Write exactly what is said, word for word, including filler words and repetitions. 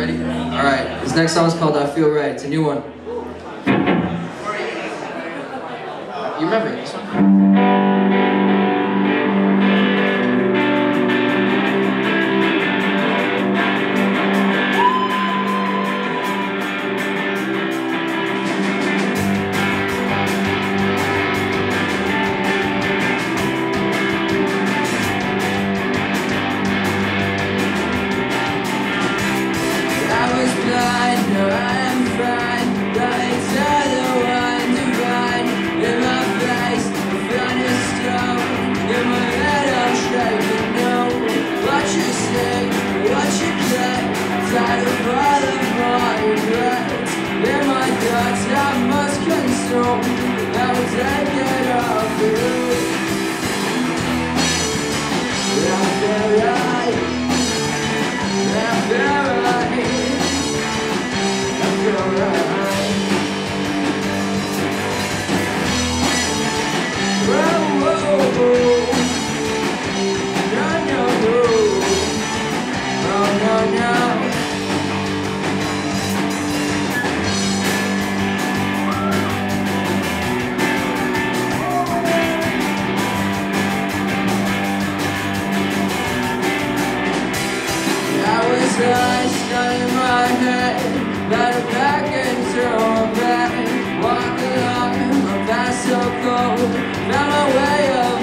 Ready? Alright, this next song is called I Feel Right. It's a new one. You remember this one? Now I am fine, lights are the one divine. In my face, I found a stone. In my head, I'm shaking. No, what you say, what you play, tired of all of my regrets. In my thoughts, I must consume. I will take it off you. I feel right. I feel right. Last night in my head, got it back into a bed. Walking along, my past so cold, found my way up.